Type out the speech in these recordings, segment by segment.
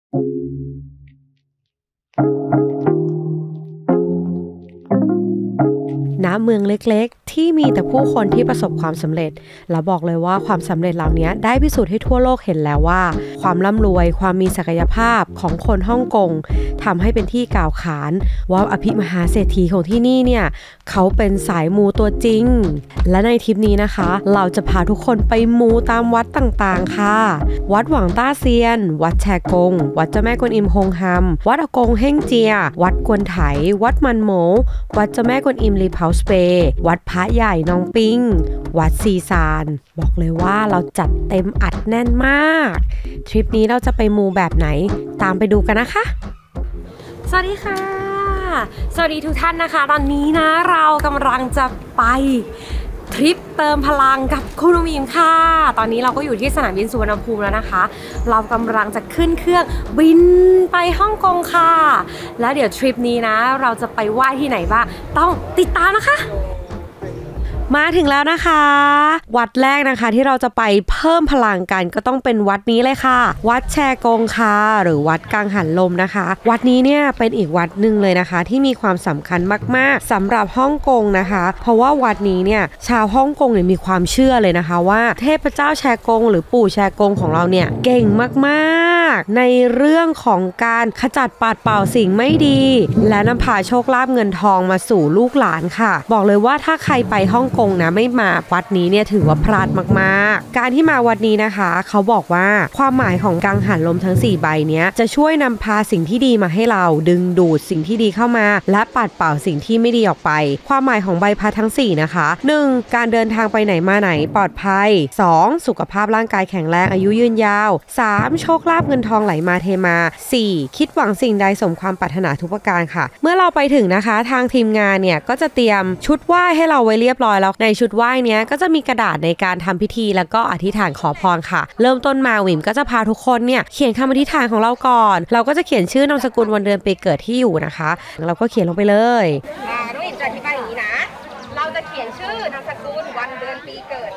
ณเมืองเล็กๆที่มีแต่ผู้คนที่ประสบความสำเร็จแล้วบอกเลยว่าความสำเร็จเหล่านี้ได้พิสูจน์ให้ทั่วโลกเห็นแล้วว่าความร่ำรวยความมีศักยภาพของคนฮ่องกงทำให้เป็นที่กล่าวขานว่าอภิมหาเศรษฐีของที่นี่เนี่ยเขาเป็นสายมูตัวจริงและในทริปนี้นะคะเราจะพาทุกคนไปมูตามวัดต่างๆค่ะวัดหวังต้าเซียนวัดแชกงวัดเจ้าแม่กวนอิมฮงฮัมวัดอากงเฮ่งเจียวัดกวนไถวัดมันโหมวัดเจ้าแม่กวนอิมลีเผาสเปวัดพระใหญ่นองปิงวัดซีซานบอกเลยว่าเราจัดเต็มอัดแน่นมากทริปนี้เราจะไปมูแบบไหนตามไปดูกันนะคะสวัสดีค่ะสวัสดีทุกท่านนะคะตอนนี้นะเรากำลังจะไปทริปเติมพลังกับคุณมีมค่ะตอนนี้เราก็อยู่ที่สนามบินสุวรรณภูมิแล้วนะคะเรากำลังจะขึ้นเครื่องบินไปฮ่องกงค่ะแล้วเดี๋ยวทริปนี้นะเราจะไปไหว้ที่ไหนบ้างต้องติดตามนะคะมาถึงแล้วนะคะวัดแรกนะคะที่เราจะไปเพิ่มพลังกันก็ต้องเป็นวัดนี้เลยค่ะวัดแชกงค่ะหรือวัดกังหันลมนะคะวัดนี้เนี่ยเป็นอีกวัดหนึ่งเลยนะคะที่มีความสำคัญมากๆสำหรับฮ่องกงนะคะเพราะว่าวัดนี้เนี่ยชาวฮ่องกงเนี่ยมีความเชื่อเลยนะคะว่าเทพเจ้าแชกงหรือปู่แชกงของเราเนี่ยเก่งมากๆในเรื่องของการขจัดปัดเป่าสิ่งไม่ดีและนำพาโชคลาภเงินทองมาสู่ลูกหลานค่ะบอกเลยว่าถ้าใครไปฮ่องกงนะไม่มาวัดนี้เนี่ยถือว่าพลาดมากๆการที่มาวัดนี้นะคะเขาบอกว่าความหมายของกังหันลมทั้ง4ใบเนี้ยจะช่วยนำพาสิ่งที่ดีมาให้เราดึงดูดสิ่งที่ดีเข้ามาและปัดเป่าสิ่งที่ไม่ดีออกไปความหมายของใบพัดทั้ง4นะคะ 1. การเดินทางไปไหนมาไหนปลอดภัย 2. สุขภาพร่างกายแข็งแรงอายุยืนยาว 3. โชคลาภเงินทองไหลมาเทมา 4. คิดหวังสิ่งใดสมความปรารถนาทุกประการค่ะเมื่อเราไปถึงนะคะทางทีมงานเนี่ยก็จะเตรียมชุดไหว้ให้เราไว้เรียบร้อยแล้วในชุดไหว้เนี้ยก็จะมีกระดาษในการทำพิธีแล้วก็อธิษฐานขอพรค่ะเริ่มต้นมาวิมก็จะพาทุกคนเนี่ยเขียนคำอธิษฐานของเราก่อนเราก็จะเขียนชื่อนามสกุลวันเดือนปีเกิดที่อยู่นะคะเราก็เขียนลงไปเลยน้องอิมจะอธิบายอย่างนี้นะเราจะเขียนชื่อนามสกุลวันเดือนปีเกิด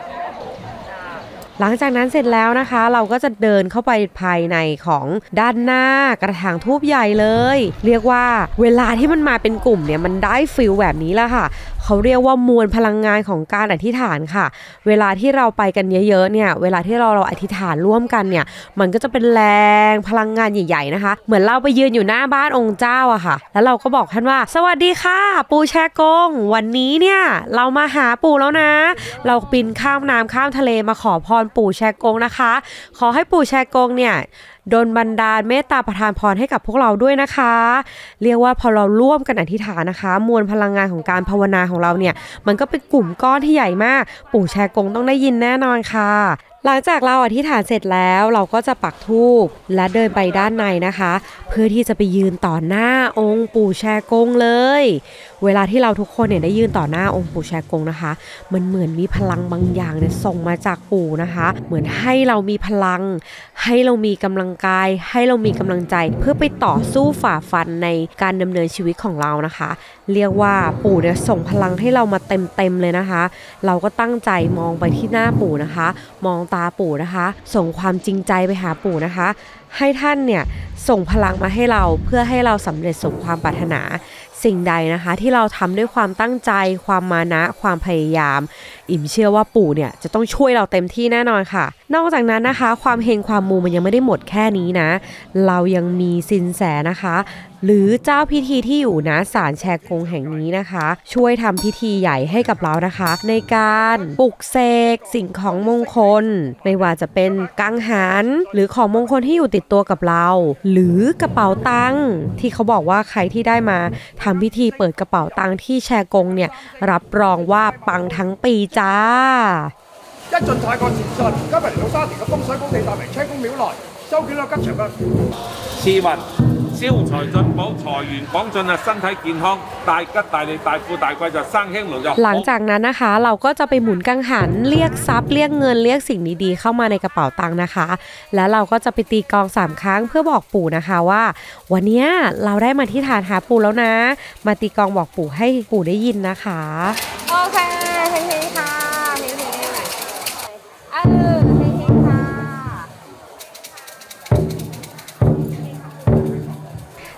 หลังจากนั้นเสร็จแล้วนะคะเราก็จะเดินเข้าไปภายในของด้านหน้ากระถางทูบใหญ่เลยเรียกว่าเวลาที่มันมาเป็นกลุ่มเนี่ยมันได้ฟีลแบบนี้แหละค่ะเขาเรียกว่ามวลพลังงานของการอธิษฐานค่ะเวลาที่เราไปกันเยอะๆเนี่ยเวลาที่เราอธิษฐานร่วมกันเนี่ยมันก็จะเป็นแรงพลังงานใหญ่ๆนะคะเหมือนเราไปยืนอยู่หน้าบ้านองค์เจ้าอะค่ะแล้วเราก็บอกท่านว่าสวัสดีค่ะปู่แชกงวันนี้เนี่ยเรามาหาปู่แล้วนะเราบินข้ามน้ำข้ามทะเลมาขอพรปู่แชกงนะคะขอให้ปู่แชกงเนี่ยโดนบันดาลเมตตาประทานพรให้กับพวกเราด้วยนะคะเรียกว่าพอเราร่วมกันอธิษฐานนะคะมวลพลังงานของการภาวนาของเราเนี่ยมันก็เป็นกลุ่มก้อนที่ใหญ่มากปู่แชกงต้องได้ยินแน่นอนค่ะหลังจากเราอธิษฐานเสร็จแล้วเราก็จะปักธูปและเดินไปด้านในนะคะเพื่อที่จะไปยืนต่อหน้าองค์ปู่แชกงเลยเวลาที่เราทุกคนเนี่ยได้ยืนต่อหน้าองค์ปู่แชกงนะคะมันเหมือนมีพลังบางอย่างเนี่ยส่งมาจากปู่นะคะเหมือนให้เรามีพลังให้เรามีกำลังกายให้เรามีกำลังใจเพื่อไปต่อสู้ฝ่าฟันในการดำเนินชีวิตของเรานะคะเรียกว่าปู่เนี่ยส่งพลังให้เรามาเต็มเลยนะคะเราก็ตั้งใจมองไปที่หน้าปู่นะคะมองตาปู่นะคะส่งความจริงใจไปหาปู่นะคะให้ท่านเนี่ยส่งพลังมาให้เราเพื่อให้เราสำเร็จสมความปรารถนาสิ่งใดนะคะที่เราทำด้วยความตั้งใจความมานะความพยายามอิ่มเชื่อว่าปู่เนี่ยจะต้องช่วยเราเต็มที่แน่นอนค่ะนอกจากนั้นนะคะความเฮงความมูมันยังไม่ได้หมดแค่นี้นะเรายังมีสินแสนะคะหรือเจ้าพิธีที่อยู่ณศาลแชกงแห่งนี้นะคะช่วยทำพิธีใหญ่ให้กับเรานะคะในการปลุกเสกสิ่งของมงคลไม่ว่าจะเป็นกังหันหรือของมงคลที่อยู่ติดตัวกับเราหรือกระเป๋าตังค์ที่เขาบอกว่าใครที่ได้มาทำพิธีเปิดกระเป๋าตังค์ที่แชกงเนี่ยรับรองว่าปังทั้งปีจ้า一進泰國前信，今日嚟到沙田嘅風水寶地大明車公廟內，收卷咗吉祥嘅賜運、招財進寶、財源廣進啊，身體健康，大吉大利、大富大貴就生興隆就。 หลังจากนั้นนะคะเราก็จะไปหมุนกังหันเรียกทรัพย์เรียกเงินเรียกสิ่งดีๆเข้ามาในกระเป๋าตังค์นะคะแล้วเราก็จะไปตีกลอง3ครั้งเพื่อบอกปู่นะคะว่าวันนี้เราได้มาที่ฐานหาปู่แล้วนะมาตีกลองบอกปู่ให้ปู่ได้ยินนะคะโอเคเฮงๆค่ะเฮงๆเฮงๆค่ะ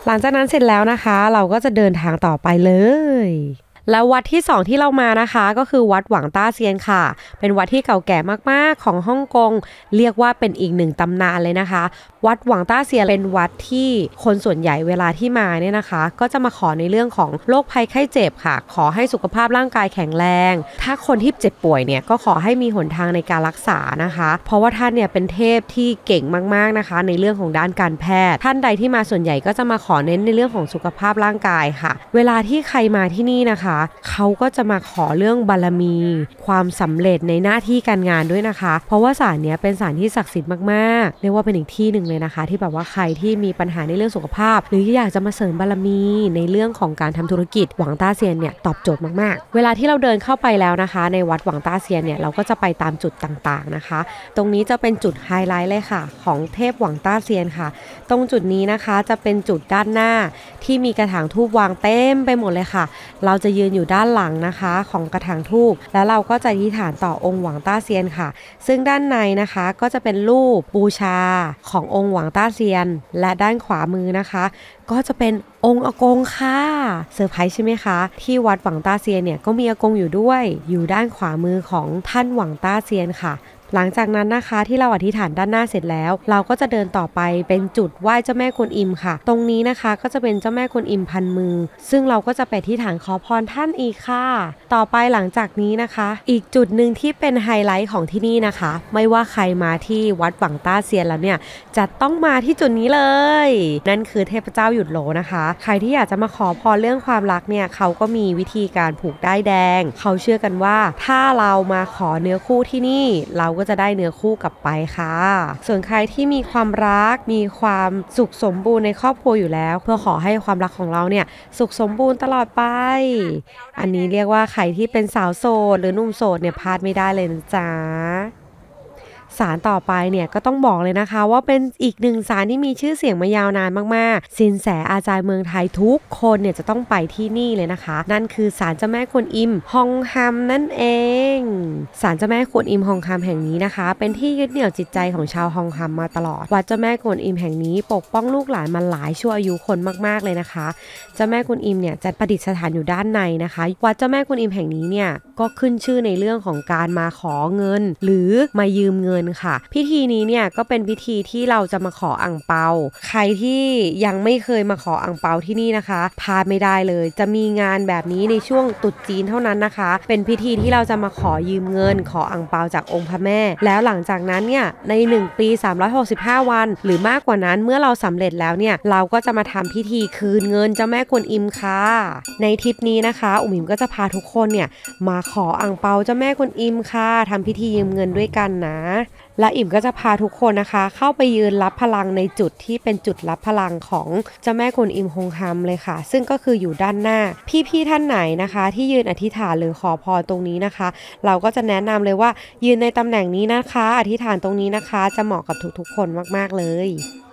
หลังจากนั้นเสร็จแล้วนะคะเราก็จะเดินทางต่อไปเลยแล้ววัดที่2ที่เรามานะคะก็คือวัดหวังต้าเซียนค่ะเป็นวัดที่เก่าแก่มากๆของฮ่องกงเรียกว่าเป็นอีกหนึ่งตำนานเลยนะคะวัดหวังต้าเซียนเป็นวัดที่คนส่วนใหญ่เวลาที่มาเนี่ยนะคะก็จะมาขอในเรื่องของโรคภัยไข้เจ็บค่ะขอให้สุขภาพร่างกายแข็งแรงถ้าคนที่เจ็บป่วยเนี่ยก็ขอให้มีหนทางในการรักษานะคะเพราะว่าท่านเนี่ยเป็นเทพที่เก่งมากๆนะคะในเรื่องของด้านการแพทย์ท่านใดที่มาส่วนใหญ่ก็จะมาขอเน้นในเรื่องของสุขภาพร่างกายค่ะเวลาที่ใครมาที่นี่นะคะเขาก็จะมาขอเรื่องบารมีความสำเร็จในหน้าที่การงานด้วยนะคะเพราะว่าศาลเนี้ยเป็นศาลที่ศักดิ์สิทธิ์มากๆเรียกว่าเป็นอีกที่หนึ่งเลยนะคะที่แบบว่าใครที่มีปัญหาในเรื่องสุขภาพหรืออยากจะมาเสริมบารมีในเรื่องของการทำธุรกิจหวังต้าเซียนเนี่ยตอบโจทย์มากๆเวลาที่เราเดินเข้าไปแล้วนะคะในวัดหวังต้าเซียนเนี่ยเราก็จะไปตามจุดต่างๆนะคะตรงนี้จะเป็นจุดไฮไลท์เลยค่ะของเทพหวังต้าเซียนค่ะตรงจุดนี้นะคะจะเป็นจุดด้านหน้าที่มีกระถางธูปวางเต็มไปหมดเลยค่ะเราจะยืนอยู่ด้านหลังนะคะของกระถางธูปแล้วเราก็จะอธิษฐานต่อองค์หวังต้าเซียนค่ะซึ่งด้านในนะคะก็จะเป็นรูปบูชาขององค์หวังต้าเซียนและด้านขวามือนะคะก็จะเป็นองค์อากงค่ะเซอร์ไพรส์ใช่ไหมคะที่วัดหวังต้าเซียนเนี่ยก็มีอากงอยู่ด้วยอยู่ด้านขวามือของท่านหวังต้าเซียนค่ะหลังจากนั้นนะคะที่เราอธิษฐานด้านหน้าเสร็จแล้วเราก็จะเดินต่อไปเป็นจุดไหว้เจ้าแม่กวนอิมค่ะตรงนี้นะคะก็จะเป็นเจ้าแม่กวนอิมพันมือซึ่งเราก็จะไปอธิษฐานขอพรท่านอีกค่ะต่อไปหลังจากนี้นะคะอีกจุดหนึ่งที่เป็นไฮไลท์ของที่นี่นะคะไม่ว่าใครมาที่วัดหวังต้าเซียนแล้วเนี่ยจะต้องมาที่จุดนี้เลยนั่นคือเทพเจ้าหยุดโหลนะคะใครที่อยากจะมาขอพรเรื่องความรักเนี่ยเขาก็มีวิธีการผูกด้ายแดงเขาเชื่อกันว่าถ้าเรามาขอเนื้อคู่ที่นี่เราก็จะได้เนื้อคู่กลับไปค่ะส่วนใครที่มีความรักมีความสุขสมบูรณ์ในครอบครัวอยู่แล้วเพื่อขอให้ความรักของเราเนี่ยสุขสมบูรณ์ตลอดไปอันนี้เรียกว่าใครที่เป็นสาวโสดหรือหนุ่มโสดเนี่ยพลาดไม่ได้เลยนะจ๊ะศาลต่อไปเนี่ยก็ต้องบอกเลยนะคะว่าเป็นอีกหนึ่งศาลที่มีชื่อเสียงมายาวนานมากๆสินแสอาจารย์เมืองไทยทุกคนเนี่ยจะต้องไปที่นี่เลยนะคะนั่นคือศาลเจ้าแม่กวนอิมฮองฮัมนั่นเองศาลเจ้าแม่กวนอิมฮองฮัมแห่งนี้นะคะเป็นที่ยึดเหนี่ยวจิตใจของชาวฮองฮัมมาตลอดวัดเจ้าแม่กวนอิมแห่งนี้ปกป้องลูกหลานมาหลายชั่วอายุคนมากๆเลยนะคะเจ้าแม่กวนอิมเนี่ยจะประดิษฐานอยู่ด้านในนะคะวัดเจ้าแม่กวนอิมแห่งนี้เนี่ยก็ขึ้นชื่อในเรื่องของการมาขอเงินหรือมายืมเงินค่ะพิธีนี้เนี่ยก็เป็นพิธีที่เราจะมาขออั่งเปาใครที่ยังไม่เคยมาขออั่งเปาที่นี่นะคะพลาดไม่ได้เลยจะมีงานแบบนี้ในช่วงตรุษจีนเท่านั้นนะคะเป็นพิธีที่เราจะมาขอยืมเงินขออั่งเปาจากองค์พระแม่แล้วหลังจากนั้นเนี่ยใน1ปี365วันหรือมากกว่านั้นเมื่อเราสำเร็จแล้วเนี่ยเราก็จะมาทำพิธีคืนเงินเจ้าแม่กวนอิมค่ะในทริปนี้นะคะอุ๋มอิ๋มก็จะพาทุกคนเนี่ยมาขออั่งเปาเจ้าแม่กวนอิมค่ะทำพิธียืมเงินด้วยกันนะและอิ่มก็จะพาทุกคนนะคะเข้าไปยืนรับพลังในจุดที่เป็นจุดรับพลังของเจ้าแม่กวนอิมฮงฮัมเลยค่ะซึ่งก็คืออยู่ด้านหน้าพี่ๆท่านไหนนะคะที่ยืนอธิษฐานหรือขอพรตรงนี้นะคะเราก็จะแนะนำเลยว่ายืนในตำแหน่งนี้นะคะอธิษฐานตรงนี้นะคะจะเหมาะกับทุกๆคนมากๆเลย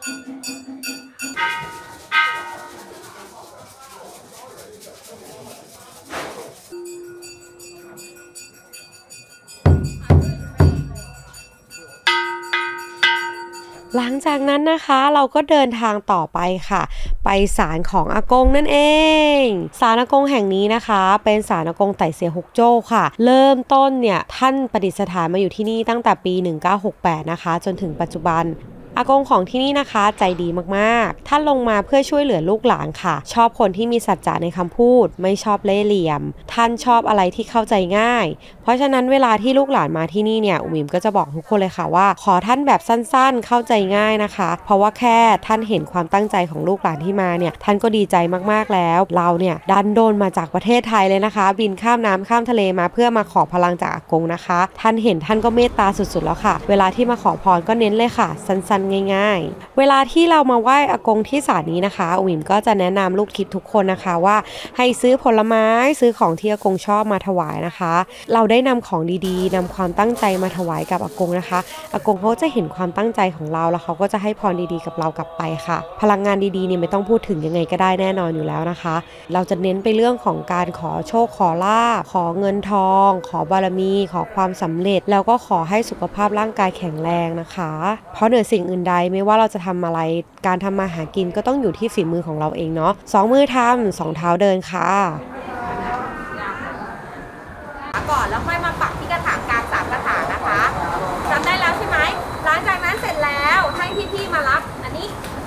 หลังจากนั้นนะคะเราก็เดินทางต่อไปค่ะไปศาลของอากงนั่นเองศาลอากงแห่งนี้นะคะเป็นศาลอากงไต่เสียฮกโจ้ค่ะเริ่มต้นเนี่ยท่านประดิษฐานมาอยู่ที่นี่ตั้งแต่ปี1968นะคะจนถึงปัจจุบันอากงของที่นี่นะคะใจดีมากๆท่านลงมาเพื่อช่วยเหลือลูกหลานค่ะชอบคนที่มีสัจจะในคำพูดไม่ชอบเล่ห์เหลี่ยมท่านชอบอะไรที่เข้าใจง่ายเพราะฉะนั้นเวลาที่ลูกหลานมาที่นี่เนี่ยอุ๋มอิ๋มก็จะบอกทุกคนเลยค่ะว่าขอท่านแบบสั้นๆเข้าใจง่ายนะคะเพราะว่าแค่ท่านเห็นความตั้งใจของลูกหลานที่มาเนี่ยท่านก็ดีใจมากๆแล้วเราเนี่ยดันโดนมาจากประเทศไทยเลยนะคะบินข้ามน้ำข้ามทะเลมาเพื่อมาขอพลังจากอากงนะคะท่านเห็นท่านก็เมตตาสุดๆแล้วค่ะเวลาที่มาขอพรก็เน้นเลยค่ะสั้นๆง่ายๆเวลาที่เรามาไหว้อากงที่ศาลนี้นะคะอุ๋มอิ๋มก็จะแนะนำลูกทิพย์ทุกคนนะคะว่าให้ซื้อผลไม้ซื้อของที่อากงชอบมาถวายนะคะเราได้นำของดีๆนำความตั้งใจมาถวายกับอากงนะคะอากงเขาจะเห็นความตั้งใจของเราแล้วเขาก็จะให้พรดีๆกับเรากลับไปค่ะพลังงานดีๆเนี่ยไม่ต้องพูดถึงยังไงก็ได้แน่นอนอยู่แล้วนะคะเราจะเน้นไปเรื่องของการขอโชคขอลาภขอเงินทองขอบารมีขอความสำเร็จแล้วก็ขอให้สุขภาพร่างกายแข็งแรงนะคะเพราะเหนือสิ่งอื่นใดไม่ว่าเราจะทำอะไรการทำมาหากินก็ต้องอยู่ที่ฝีมือของเราเองเนาะ2 มือทำ2 เท้าเดินค่ะก่อนแล้วค่อยมาปักที่กระถางกลาง3 กระถางนะคะจำได้แล้วใช่ไหมหลังจากนั้นเสร็จแล้วให้พี่ๆมารับอันนี้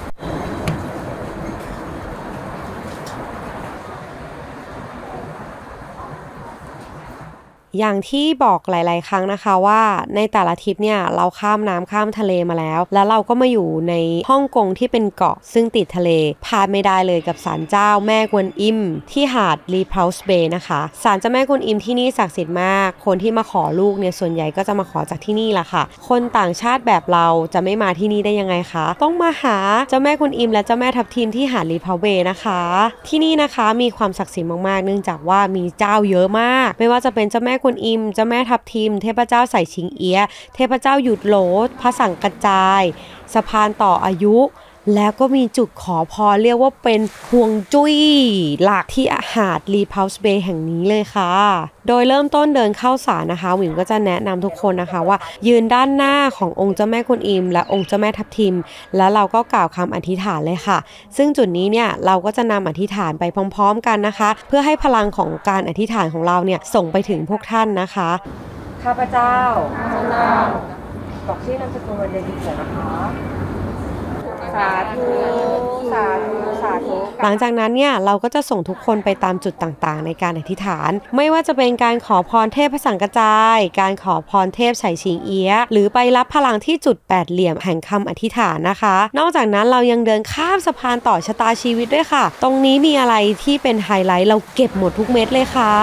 อย่างที่บอกหลายๆครั้งนะคะว่าในแต่ละทริปเนี่ยเราข้ามน้ำข้ามทะเลมาแล้วเราก็มาอยู่ในฮ่องกงที่เป็นเกาะซึ่งติดทะเลพลาดไม่ได้เลยกับศาลเจ้าแม่กวนอิมที่หาดรีเพลส์เบย์นะคะศาลเจ้าแม่กวนอิมที่นี่ศักดิ์สิทธิ์มากคนที่มาขอลูกเนี่ยส่วนใหญ่ก็จะมาขอจากที่นี่แหละค่ะคนต่างชาติแบบเราจะไม่มาที่นี่ได้ยังไงคะต้องมาหาเจ้าแม่กวนอิมและเจ้าแม่ทับทิมที่หาดรีเพลส์เบย์นะคะที่นี่นะคะมีความศักดิ์สิทธิ์มากๆเนื่องจากว่ามีเจ้าเยอะมากไม่ว่าจะเป็นเจ้าแม่กวนอิมเจ้าแม่ทับทิมเทพเจ้าไส่ชิงเอี้ยเทพเจ้าหยุดโหลพระสังกระจายสะพานต่ออายุแล้วก็มีจุดขอพรเรียกว่าเป็นห่วงจุ้ยหลักที่หาดรีเพลส์เบย์แห่งนี้เลยค่ะโดยเริ่มต้นเดินเข้าศาลนะคะหวิมก็จะแนะนำทุกคนนะคะว่ายืนด้านหน้าขององค์เจ้าแม่กวนอิมและองค์เจ้าแม่ทับทิมแล้วเราก็กล่าวคำอธิษฐานเลยค่ะซึ่งจุดนี้เนี่ยเราก็จะนำอธิษฐานไปพร้อมๆกันนะคะเพื่อให้พลังของการอธิษฐานของเราเนี่ยส่งไปถึงพวกท่านนะคะข้าพเจ้าบอกชื่อนามสกุลวันเดือนปีเกิดนะคะสาธุสาธุสาธุหลังจากนั้นเนี่ยเราก็จะส่งทุกคนไปตามจุดต่างๆในการอธิษฐานไม่ว่าจะเป็นการขอพรเทพพระสังกระจายการขอพรเทพไฉชิงเอี้ยหรือไปรับพลังที่จุด8เหลี่ยมแห่งคำอธิษฐานนะคะนอกจากนั้นเรายังเดินข้ามสะพานต่อชะตาชีวิตด้วยค่ะตรงนี้มีอะไรที่เป็นไฮไลท์เราเก็บหมดทุกเม็ดเลยค่ะ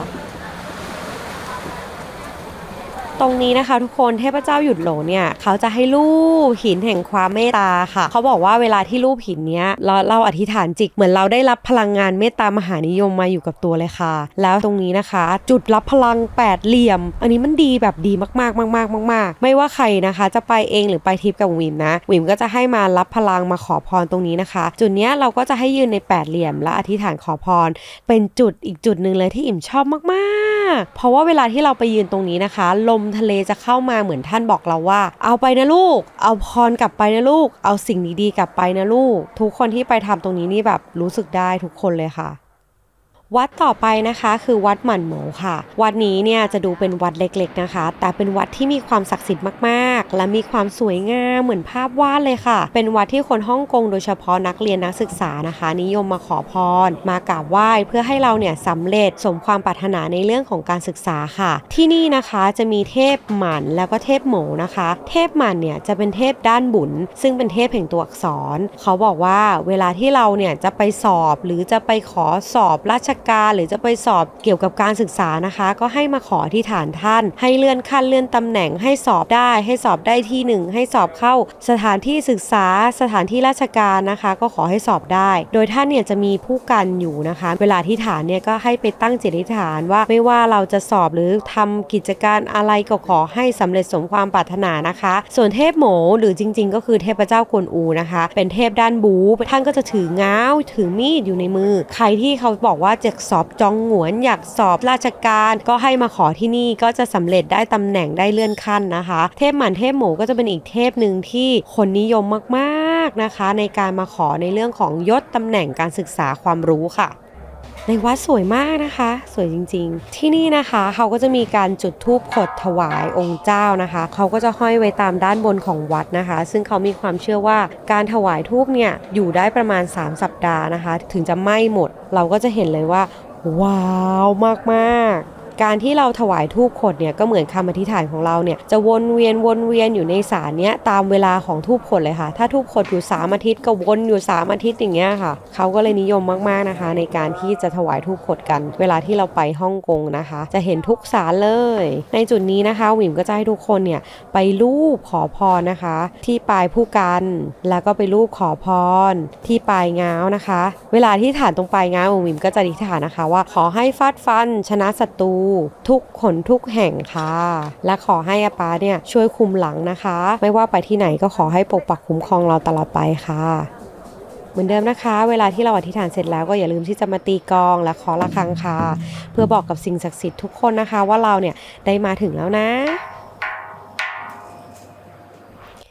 ตรงนี้นะคะทุกคนเทพเจ้าหยุดโหลเนี่ยเขาจะให้รูปหินแห่งความเมตตาค่ะเขาบอกว่าเวลาที่รูปหินเนี้ยเราอธิษฐานจิตเหมือนเราได้รับพลังงานเมตตามหานิยมมาอยู่กับตัวเลยค่ะแล้วตรงนี้นะคะจุดรับพลัง8เหลี่ยมอันนี้มันดีแบบดีมากๆไม่ว่าใครนะคะจะไปเองหรือไปทริปกับวิมนะวิมก็จะให้มารับพลังมาขอพรตรงนี้นะคะจุดเนี้ยเราก็จะให้ยืนใน8เหลี่ยมและอธิษฐานขอพรเป็นจุดอีกจุดนึงเลยที่อิ่มชอบมากๆเพราะว่าเวลาที่เราไปยืนตรงนี้นะคะลมทะเลจะเข้ามาเหมือนท่านบอกเราว่าเอาไปนะลูกเอาพรกลับไปนะลูกเอาสิ่งดีๆกลับไปนะลูกทุกคนที่ไปทำตรงนี้นี่แบบรู้สึกได้ทุกคนเลยค่ะวัดต่อไปนะคะคือวัดหมั่นโหมค่ะวัดนี้เนี่ยจะดูเป็นวัดเล็กๆนะคะแต่เป็นวัดที่มีความศักดิ์สิทธิ์มากๆและมีความสวยงามเหมือนภาพวาดเลยค่ะเป็นวัดที่คนฮ่องกงโดยเฉพาะนักเรียนนักศึกษานะคะนิยมมาขอพรมากราบไหว้เพื่อให้เราเนี่ยสำเร็จสมความปรารถนาในเรื่องของการศึกษาค่ะที่นี่นะคะจะมีเทพหมั่นแล้วก็เทพโหมนะคะเทพหมั่นเนี่ยจะเป็นเทพด้านบุญซึ่งเป็นเทพแห่งตัวอักษรเขาบอกว่าเวลาที่เราเนี่ยจะไปสอบหรือจะไปขอสอบราชการหรือจะไปสอบเกี่ยวกับการศึกษานะคะก็ให้มาขอที่ฐานท่านให้เลื่อนขั้นเลื่อนตำแหน่งให้สอบได้ที่1ให้สอบเข้าสถานที่ศึกษาสถานที่ราชการนะคะก็ขอให้สอบได้โดยท่านเนี่ยจะมีผู้กันอยู่นะคะเวลาที่ฐานเนี่ยก็ให้ไปตั้งจิตอธิษฐานว่าไม่ว่าเราจะสอบหรือทำกิจการอะไรก็ขอให้สำเร็จสมความปรารถนานะคะส่วนเทพโหมหรือจริงๆก็คือเทพเจ้ากวนอูนะคะเป็นเทพด้านบูท่านก็จะถือง้าวถือมีดอยู่ในมือใครที่เขาบอกว่าจะสอบจองหงวนอยากสอบราชการก็ให้มาขอที่นี่ก็จะสำเร็จได้ตำแหน่งได้เลื่อนขั้นนะคะเทพหมั่นเทพโหมก็จะเป็นอีกเทพหนึ่งที่คนนิยมมากๆนะคะในการมาขอในเรื่องของยศตำแหน่งการศึกษาความรู้ค่ะในวัดสวยมากนะคะสวยจริงๆที่นี่นะคะเขาก็จะมีการจุดธูปขดถวายองค์เจ้านะคะเขาก็จะห้อยไว้ตามด้านบนของวัดนะคะซึ่งเขามีความเชื่อว่าการถวายธูปเนี่ยอยู่ได้ประมาณ3 สัปดาห์นะคะถึงจะไหม้หมดเราก็จะเห็นเลยว่าว้าวมากๆการที่เราถวายธูปขดเนี่ยก็เหมือนคำอธิษฐานของเราเนี่ยจะวนเวียนอยู่ในศาลเนี้ยตามเวลาของธูปขดเลยค่ะถ้าธูปขดอยู่3 อาทิตย์ก็วนอยู่3 อาทิตย์อย่างเงี้ยค่ะเขาก็เลยนิยมมากๆนะคะในการที่จะถวายธูปขดกันเวลาที่เราไปฮ่องกงนะคะจะเห็นทุกศาลเลยในจุดนี้นะคะวิมก็จะให้ทุกคนเนี่ยไปรูปขอพรนะคะที่ปลายผู้กันแล้วก็ไปรูปขอพรที่ปลายง้าวนะคะเวลาที่ฐานตรงปลายง้าววิมก็จะอธิษฐานนะคะว่าขอให้ฟาดฟันชนะศัตรูทุกคนทุกแห่งค่ะและขอให้อาปาเนี่ยช่วยคุมหลังนะคะไม่ว่าไปที่ไหนก็ขอให้ปกปักคุ้มครองเราตลอดไปค่ะเหมือนเดิมนะคะเวลาที่เราอธิษฐานเสร็จแล้วก็อย่าลืมที่จะมาตีกลองและขอระฆังค่ะเพื่อบอกกับสิ่งศักดิ์สิทธิ์ทุกคนนะคะว่าเราเนี่ยได้มาถึงแล้วนะค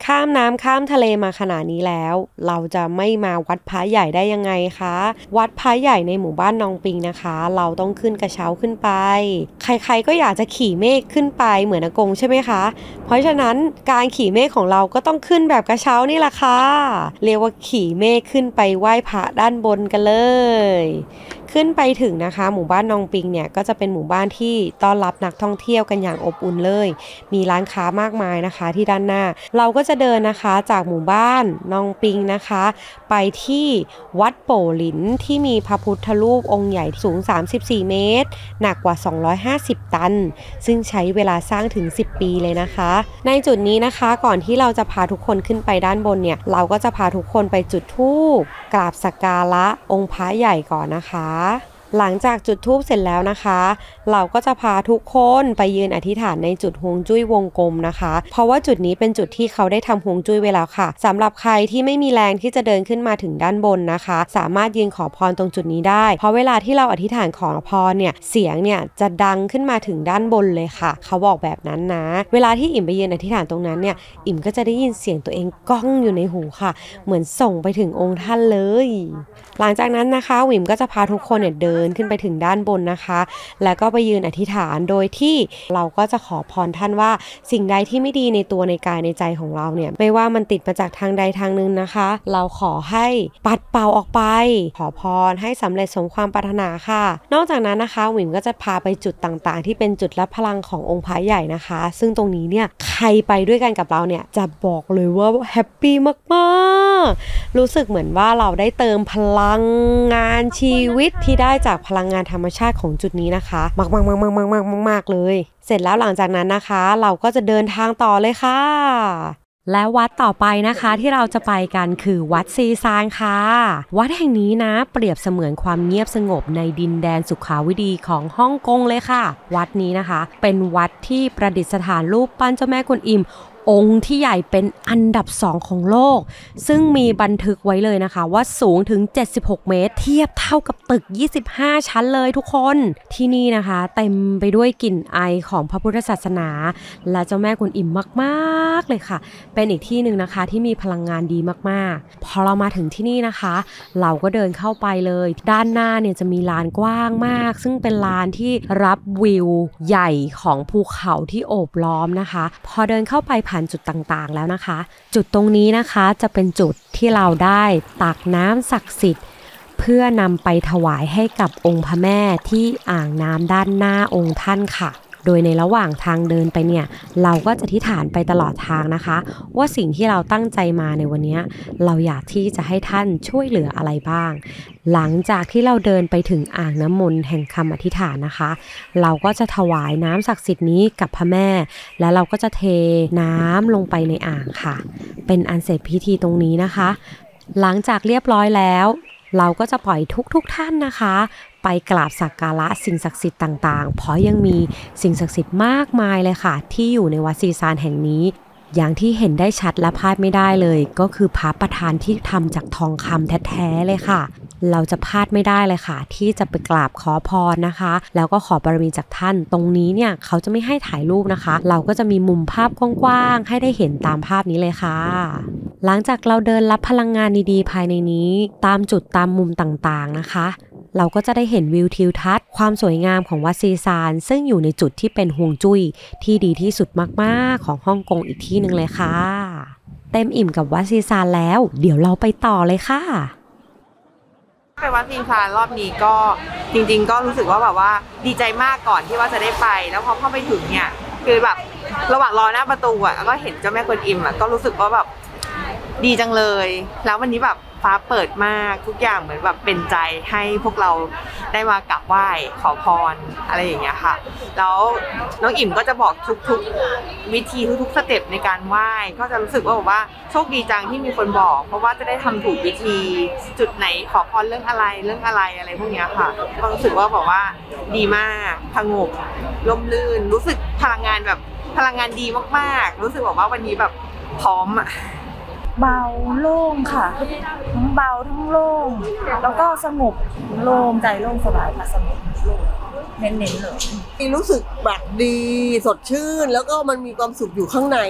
ข้ามน้ำข้ามทะเลมาขนาดนี้แล้วเราจะไม่มาวัดพระใหญ่ได้ยังไงคะวัดพระใหญ่ในหมู่บ้านนองปิงนะคะเราต้องขึ้นกระเช้าขึ้นไปใครๆก็อยากจะขี่เมฆขึ้นไปเหมือนอากงใช่ไหมคะเพราะฉะนั้นการขี่เมฆของเราก็ต้องขึ้นแบบกระเช้านี่แหละค่ะเรียกว่าขี่เมฆขึ้นไปไหว้พระด้านบนกันเลยขึ้นไปถึงนะคะหมู่บ้านนองปิงเนี่ยก็จะเป็นหมู่บ้านที่ต้อนรับนักท่องเที่ยวกันอย่างอบอุ่นเลยมีร้านค้ามากมายนะคะที่ด้านหน้าเราก็จะเดินนะคะจากหมู่บ้านนองปิงนะคะไปที่วัดโป่หลินที่มีพระพุทธรูปองค์ใหญ่สูง34เมตรหนักกว่า250ตันซึ่งใช้เวลาสร้างถึง10ปีเลยนะคะในจุดนี้นะคะก่อนที่เราจะพาทุกคนขึ้นไปด้านบนเนี่ยเราก็จะพาทุกคนไปจุดธูปกราบสักการะองค์พระใหญ่ก่อนนะคะหลังจากจุดธูปเสร็จแล้วนะคะเราก็จะพาทุกคนไปยืนอธิษฐานในจุดฮวงจุ้ยวงกลมนะคะเพราะว่าจุดนี้เป็นจุดที่เขาได้ทำฮวงจุ้ยไว้แล้วค่ะสำหรับใครที่ไม่มีแรงที่จะเดินขึ้นมาถึงด้านบนนะคะสามารถยืนขอพรตรงจุดนี้ได้เพราะเวลาที่เราอธิษฐานขอพรเนี่ยเสียงเนี่ยจะดังขึ้นมาถึงด้านบนเลยค่ะเขาบอกแบบนั้นนะเวลาที่อิ่มไปยืนอธิษฐานตรงนั้นเนี่ยอิ่มก็จะได้ยินเสียงตัวเองก้องอยู่ในหูค่ะเหมือนส่งไปถึงองค์ท่านเลยหลังจากนั้นนะคะอิ่มก็จะพาทุกคนเนี่ยเดินขึ้นไปถึงด้านบนนะคะแล้วก็ไปยืนอธิษฐานโดยที่เราก็จะขอพรท่านว่าสิ่งใดที่ไม่ดีในตัวในกายในใจของเราเนี่ยไม่ว่ามันติดมาจากทางใดทางหนึ่งนะคะเราขอให้ปัดเป่าออกไปขอพรให้สำเร็จสมความปรารถนาค่ะนอกจากนั้นนะคะวิมก็จะพาไปจุดต่างๆที่เป็นจุดรับพลังขององค์พระใหญ่นะคะซึ่งตรงนี้เนี่ยใครไปด้วยกันกับเราเนี่ยจะบอกเลยว่าแฮปปี้มากๆรู้สึกเหมือนว่าเราได้เติมพลังงานชีวิตที่ได้จากพลังงานธรรมชาติของจุดนี้นะคะมากๆเลยเสร็จแล้วหลังจากนั้นนะคะเราก็จะเดินทางต่อเลยค่ะและวัดต่อไปนะคะที่เราจะไปกันคือวัดซีซานค่ะวัดแห่งนี้นะเปรียบเสมือนความเงียบสงบในดินแดนสุขาวิดีของฮ่องกงเลยค่ะวัดนี้นะคะเป็นวัดที่ประดิษฐานรูปปั้นเจ้าแม่กวนอิมองค์ที่ใหญ่เป็นอันดับ2ของโลกซึ่งมีบันทึกไว้เลยนะคะว่าสูงถึง76เมตรเทียบเท่ากับตึก25ชั้นเลยทุกคนที่นี่นะคะเต็มไปด้วยกลิ่นไอของพระพุทธศาสนาและเจ้าแม่กวนอิมมากๆเลยค่ะเป็นอีกที่หนึ่งนะคะที่มีพลังงานดีมากๆพอเรามาถึงที่นี่นะคะเราก็เดินเข้าไปเลยด้านหน้าเนี่ยจะมีลานกว้างมากซึ่งเป็นลานที่รับวิวใหญ่ของภูเขาที่โอบล้อมนะคะพอเดินเข้าไปผ่านจุดต่างๆแล้วนะคะจุดตรงนี้นะคะจะเป็นจุดที่เราได้ตักน้ำศักดิ์สิทธิ์เพื่อนำไปถวายให้กับองค์พระแม่ที่อ่างน้ำด้านหน้าองค์ท่านค่ะโดยในระหว่างทางเดินไปเนี่ยเราก็จะอธิษฐานไปตลอดทางนะคะว่าสิ่งที่เราตั้งใจมาในวันนี้เราอยากที่จะให้ท่านช่วยเหลืออะไรบ้างหลังจากที่เราเดินไปถึงอ่างน้ำมนต์แห่งคำอธิษฐานนะคะเราก็จะถวายน้ำศักดิ์สิทธิ์นี้กับพระแม่และเราก็จะเทน้ำลงไปในอ่างค่ะเป็นอันเสร็จพิธีตรงนี้นะคะหลังจากเรียบร้อยแล้วเราก็จะปล่อยทุกท่านนะคะไปกราบสักการะสิ่งศักดิ์สิทธิ์ต่างๆเพราะยังมีสิ่งศักดิ์สิทธิ์มากมายเลยค่ะที่อยู่ในวัดซีซานแห่งนี้อย่างที่เห็นได้ชัดและพลาดไม่ได้เลยก็คือพระประธานที่ทำจากทองคำแท้ๆเลยค่ะเราจะพลาดไม่ได้เลยค่ะที่จะไปกราบขอพรนะคะแล้วก็ขอบารมีจากท่านตรงนี้เนี่ยเขาจะไม่ให้ถ่ายรูปนะคะเราก็จะมีมุมภาพกว้างๆให้ได้เห็นตามภาพนี้เลยค่ะหลังจากเราเดินรับพลังงานดีๆภายในนี้ตามจุดตามมุมต่างๆนะคะเราก็จะได้เห็นวิวทิวทัศน์ความสวยงามของวัดซีซานซึ่งอยู่ในจุดที่เป็นฮวงจุ้ยที่ดีที่สุดมากๆของฮ่องกงอีกที่หนึ่งเลยค่ะเต็มอิ่มกับวัดซีซานแล้วเดี๋ยวเราไปต่อเลยค่ะไปวัดซีซานรอบนี้ก็จริงๆก็รู้สึกว่าแบบว่าดีใจมากก่อนที่ว่าจะได้ไปแล้วพอเข้าไปถึงเนี่ยคือแบบระหว่างรอหน้าประตูอ่ะแล้วก็เห็นเจ้าแม่กวนอิมอ่ะก็รู้สึกว่าแบบดีจังเลยแล้ววันนี้แบบฟ้าเปิดมากทุกอย่างเหมือนแบบเป็นใจให้พวกเราได้มากราบไหว้ขอพรอะไรอย่างเงี้ยค่ะแล้วน้องอิ่มก็จะบอกทุกๆวิธีทุกๆสเต็ปในการไหว้ก็จะรู้สึกว่าแบบว่าโชคดีจังที่มีคนบอกเพราะว่าจะได้ทำถูกวิธีจุดไหนขอพรเรื่องอะไรอะไรพวกเนี้ยค่ะก็รู้สึกว่าแบบว่าดีมากสงบร่มรื่นรู้สึกพลังงานแบบพลังงานดีมากๆรู้สึกแบบว่าวันนี้แบบพร้อมอะเบาโล่งค่ะทั้งเบาทั้งโล่งแล้วก็สงบโล่งใจโล่งสบายค่ะสงบโล่งเน้นๆเลยรู้สึกแบบดีสดชื่นแล้วก็มันมีความสุขอยู่ข้างใน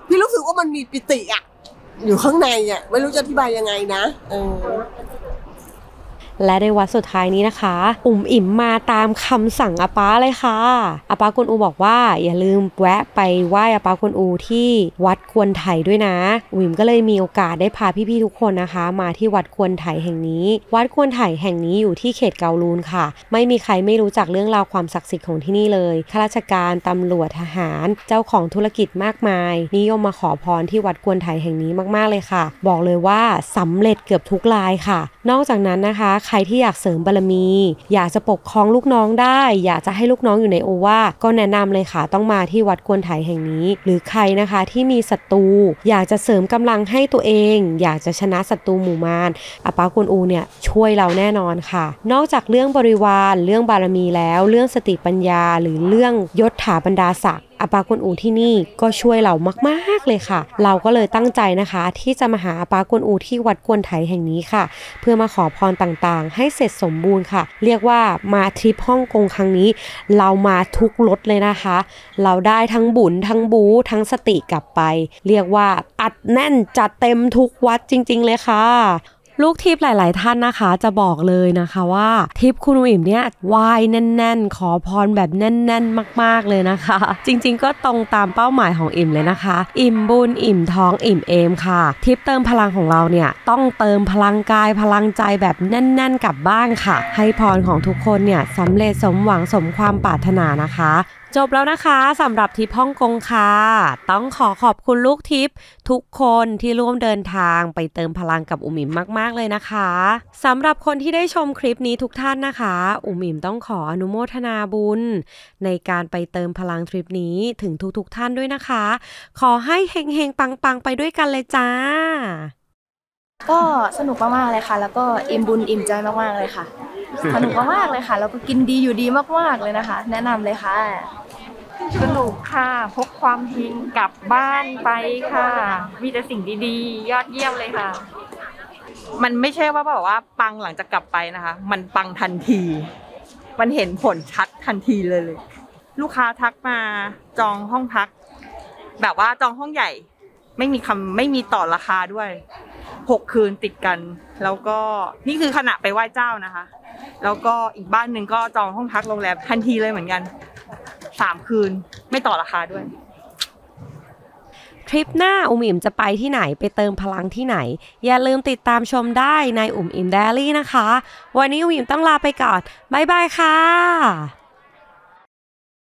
พี่รู้สึกว่ามันมีปิติอะอยู่ข้างในอะไม่รู้จะอธิบายยังไงนะและในวัดสุดท้ายนี้นะคะอิ่มมาตามคำสั่งอาป้าเลยค่ะอาป้ากวนอูบอกว่าอย่าลืมแวะไปไหว้อาป้ากวนอูที่วัดควนไถด้วยนะอิ่มก็เลยมีโอกาสได้พาพี่ๆทุกคนนะคะมาที่วัดควนไถแห่งนี้วัดควนไถแห่งนี้อยู่ที่เขตเกาลูนค่ะไม่มีใครไม่รู้จักเรื่องราวความศักดิ์สิทธิ์ของที่นี่เลยข้าราชการตำรวจทหารเจ้าของธุรกิจมากมายนิยมมาขอพรที่วัดควนไถแห่งนี้มากๆเลยค่ะบอกเลยว่าสำเร็จเกือบทุกรายค่ะนอกจากนั้นนะคะใครที่อยากเสริมบารมีอยากจะปกครองลูกน้องได้อยากจะให้ลูกน้องอยู่ในโอวาทก็แนะนำเลยค่ะต้องมาที่วัดกวนไถแห่งนี้หรือใครนะคะที่มีศัตรูอยากจะเสริมกำลังให้ตัวเองอยากจะชนะศัตรูหมู่มารอาป้ากวนอูเนี่ยช่วยเราแน่นอนค่ะนอกจากเรื่องบริวารเรื่องบารมีแล้วเรื่องสติปัญญาหรือเรื่องยศถาบรรดาศักดิ์อาป้ากวนอูที่นี่ก็ช่วยเรามากๆเลยค่ะเราก็เลยตั้งใจนะคะที่จะมาหาอาป้ากวนอูที่วัดกวนไถแห่งนี้ค่ะเพื่อมาขอพรต่างๆให้เสร็จสมบูรณ์ค่ะเรียกว่ามาทริปฮ่องกงครั้งนี้เรามาทุกรถเลยนะคะเราได้ทั้งบุญทั้งบู๊ทั้งสติกลับไปเรียกว่าอัดแน่นจัดเต็มทุกวัดจริงๆเลยค่ะลูกทิพย์หลายๆท่านนะคะจะบอกเลยนะคะว่าทิพย์คุณอิ่มเนี่ยไหว้แน่นๆขอพรแบบแน่นๆมากๆเลยนะคะจริงๆก็ตรงตามเป้าหมายของอิ่มเลยนะคะอิ่มบุญอิ่มท้องอิ่มเอมค่ะทิพย์เติมพลังของเราเนี่ยต้องเติมพลังกายพลังใจแบบแน่นๆกลับบ้านค่ะให้พรของทุกคนเนี่ยสำเร็จสมหวังสมความปรารถนานะคะจบแล้วนะคะสำหรับทริปฮ่องกงค่ะต้องขอบคุณลูกทิพย์ทุกคนที่ร่วมเดินทางไปเติมพลังกับอุ๋มอิ๋มมากๆเลยนะคะสำหรับคนที่ได้ชมคลิปนี้ทุกท่านนะคะอุ๋มอิ๋มต้องขออนุโมทนาบุญในการไปเติมพลังทริปนี้ถึงทุกท่านด้วยนะคะขอให้เฮงๆปังๆไปด้วยกันเลยจ้าก็สนุกมากๆเลยค่ะแล้วก็อิ่มบุญอิ่มใจมากๆเลยค่ะสนุกมากๆเลยค่ะแล้วก็กินดีอยู่ดีมากๆเลยนะคะแนะนำเลยค่ะสนุกค่ะพกความเฮงกลับบ้านไปค่ะมีแต่สิ่งดีๆยอดเยี่ยมเลยค่ะมันไม่ใช่ว่าแบบว่าปังหลังจากกลับไปนะคะมันปังทันทีมันเห็นผลชัดทันทีเลยลูกค้าทักมาจองห้องพักแบบว่าจองห้องใหญ่ไม่มีต่อราคาด้วย6 คืนติดกันแล้วก็นี่คือขณะไปไหว้เจ้านะคะแล้วก็อีกบ้านหนึ่งก็จองห้องพักโรงแรมทันทีเลยเหมือนกัน3 คืนไม่ต่อราคาด้วยทริปหน้าอุ๋มอิ๋มจะไปที่ไหนไปเติมพลังที่ไหนอย่าลืมติดตามชมได้ในอุ๋มอิ๋มไดอารี่นะคะวันนี้อุ๋มอิ๋มต้องลาไปก่อนบ๊ายบายค่ะ